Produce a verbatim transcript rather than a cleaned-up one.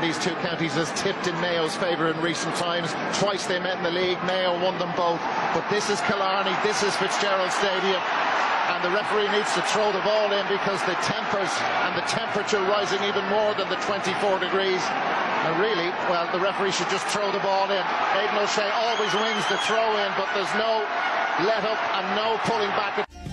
these two counties has tipped in Mayo's favour in recent times. Twice they met in the league, Mayo won them both. But this is Killarney, this is Fitzgerald Stadium, and the referee needs to throw the ball in because the tempers and the temperature rising even more than the twenty-four degrees. And really, well, the referee should just throw the ball in. Aidan O'Shea always wins the throw in, but there's no let up and no pulling back.